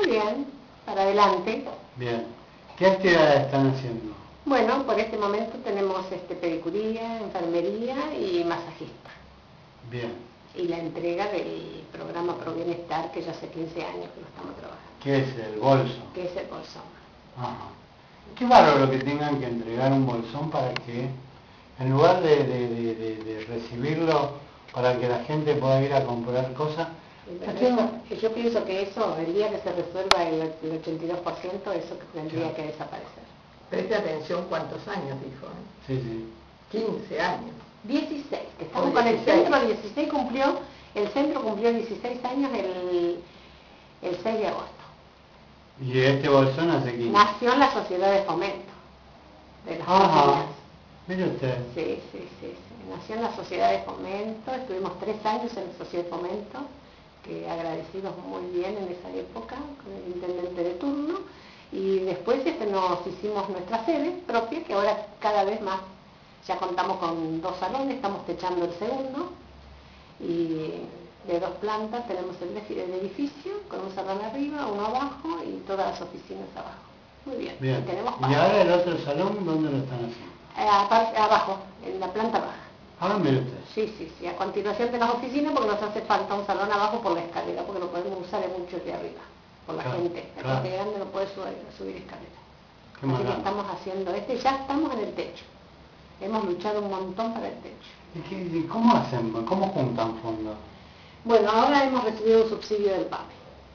bien, para adelante. Bien. ¿Qué actividades están haciendo? Bueno, por este momento tenemos pedicuría, enfermería y masajista. Bien. Y la entrega del programa Pro Bienestar, que ya hace 15 años que lo estamos trabajando. ¿Qué es el bolso? Que es el bolsón. Ajá. Qué bárbaro que tengan que entregar un bolsón para que, en lugar de recibirlo para que la gente pueda ir a comprar cosas, Yo pienso que eso, el día que se resuelva el 82%, eso tendría que desaparecer. Preste atención cuántos años dijo, ¿eh? Sí, sí. 15 años. 16, que estamos Oh, con el 16. centro, el centro cumplió 16 años el 6 de agosto. ¿Y este bolsón hace 15? Nació en la sociedad de fomento de las Ajá. familias. Mire usted. Sí. Nació en la sociedad de fomento, estuvimos 3 años en la sociedad de fomento, que agradecidos muy bien en esa época con el intendente de turno, y después nos hicimos nuestra sede propia, que ahora cada vez más, ya contamos con 2 salones, estamos techando el segundo, y de 2 plantas tenemos el edificio, con un salón arriba, uno abajo, y todas las oficinas abajo. Muy bien. Bien. Tenemos ¿Y ahora el otro salón dónde lo están haciendo? abajo, en la planta baja. Ah, mire usted. Sí, a continuación de las oficinas, porque nos hace falta un salón abajo por la escalera, porque no podemos usar mucho de arriba, por la gente. La gente grande no puede subir escalera. Así que estamos haciendo ya estamos en el techo. Hemos luchado un montón para el techo. ¿Y cómo hacen? ¿Cómo juntan fondos? Bueno, ahora hemos recibido un subsidio del PAME.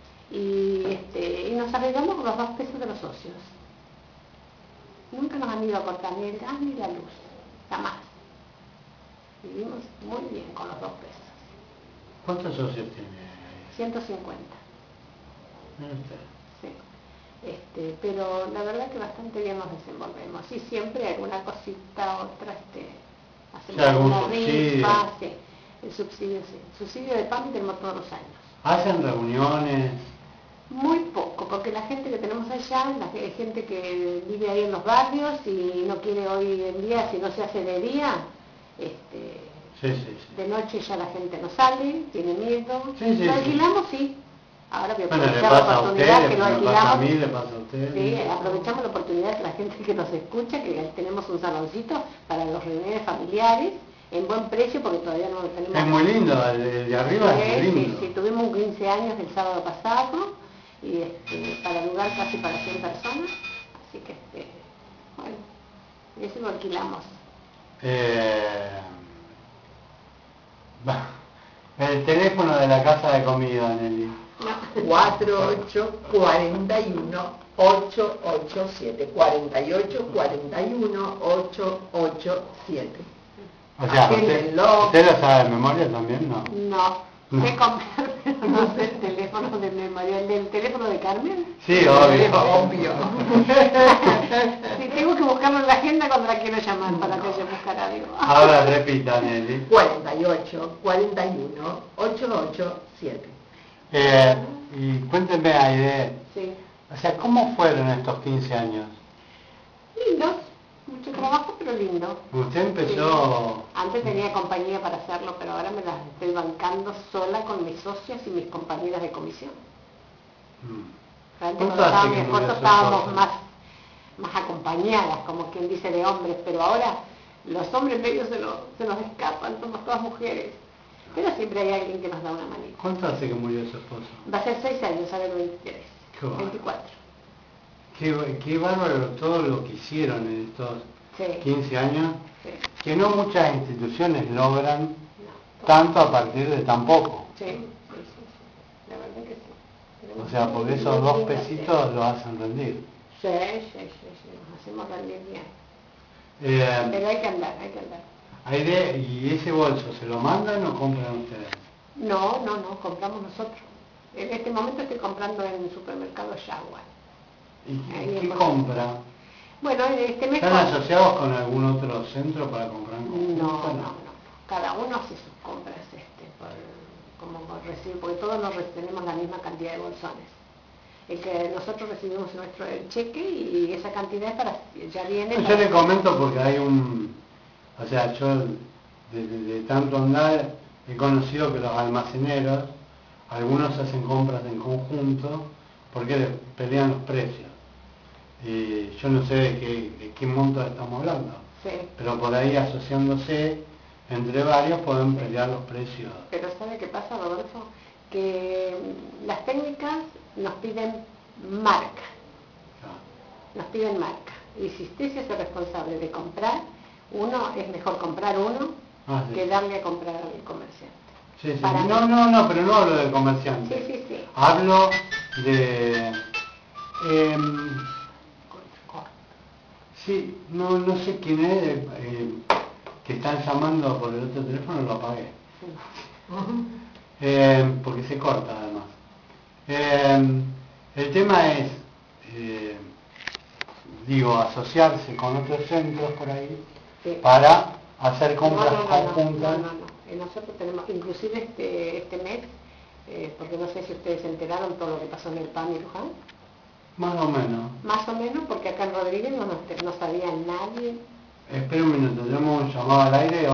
Y nos arreglamos con los 2 pesos de los socios. Nunca nos han ido a cortar ni el gas ni la luz, jamás. Vivimos muy bien con los 2 pesos. ¿Cuántos socios tiene? 150. Mire usted. Sí. Pero la verdad que bastante bien nos desenvolvemos. Y siempre alguna cosita, otra, hacemos alguna rifa, sí. El subsidio, sí. El subsidio de PAMI tenemos todos los años. ¿Hacen reuniones? Muy poco, porque la gente que tenemos allá, la gente que vive ahí en los barrios y no quiere hoy en día, si no se hace de día, Sí. de noche ya la gente no sale, tiene miedo. Sí. Lo alquilamos, sí. Ahora que Bueno, le aprovechamos la pasa a oportunidad usted, que lo le pasa a alquilamos. mí, le pasa a usted. Sí, aprovechamos la oportunidad que la gente que nos escucha, que tenemos un saloncito para los reuniones familiares, en buen precio, porque todavía no lo tenemos. Es muy lindo, el de arriba es muy lindo. Sí, tuvimos un 15 años el sábado pasado, y para lugar casi para 100 personas, así que, bueno, eso lo alquilamos. El teléfono de la casa de comida, Nelly. No. 4841-887. 4841-887. O sea, ¿usted lo sabe de memoria también, no? No. Sé comprar, pero no sé el teléfono de memoria. ¿El del teléfono de Carmen? Sí, obvio. Sí, tengo que buscarlo en la agenda cuando la quiero llamar para que yo buscar algo. Ahora repita, Nelly. 4841-887. Y cuéntenme, Aide, Sí. o sea, ¿cómo fueron estos 15 años? Lindos, mucho trabajo, pero lindo. Usted empezó... Sí. Antes tenía compañía para hacerlo, pero ahora me las estoy bancando sola con mis socios y mis compañeras de comisión. Antes cuando estaba mi esposo estábamos más acompañadas, como quien dice, de hombres, pero ahora los hombres medio se nos escapan, somos todas mujeres. Pero siempre hay alguien que nos da una manita. ¿Cuánto hace que murió su esposo? Va a ser 6 años, ahora el 23. Qué bárbaro. 24. Qué bárbaro todo lo que hicieron en estos Sí. 15 años, Sí. que no muchas instituciones logran No. tanto a partir de tan poco. Sí. La verdad que sí. O sea, porque esos 2 pesitos lo hacen rendir. Sí, nos hacemos rendir bien. Pero hay que andar. Aide, ¿y ese bolso se lo mandan o compran ustedes? No, compramos nosotros. En este momento estoy comprando en el supermercado Jaguar. ¿Y qué compra? Bueno, este mes... ¿Están asociados con algún otro centro para comprar? No. Cada uno hace sus compras como recibe, porque todos tenemos la misma cantidad de bolsones. El que nosotros recibimos el cheque y esa cantidad ya viene... Yo le comento porque hay o sea, yo de tanto andar he conocido que los almaceneros, algunos hacen compras en conjunto porque pelean los precios. Y yo no sé de qué monto estamos hablando, Sí. pero por ahí asociándose entre varios pueden pelear los precios. Pero ¿sabe qué pasa, Rodolfo? Que las técnicas nos piden marca, nos piden marca. Y si usted se hace responsable de comprar uno, es mejor comprar uno Sí. que darle a comprar al comerciante. Sí, sí. Para mí. No, pero no hablo de comerciante. Sí. Hablo de... sí, no sé quién es, que están llamando por el otro teléfono, lo apagué. Porque se corta además. El tema es, asociarse con otros centros por ahí, Sí. para hacer compras conjuntas. No. Nosotros tenemos, inclusive este mes, porque no sé si ustedes se enteraron todo lo que pasó en el PAMI Luján. Más o menos. Más o menos, porque acá en Rodríguez no sabía nadie. Espera un minuto, tenemos un llamado al aire.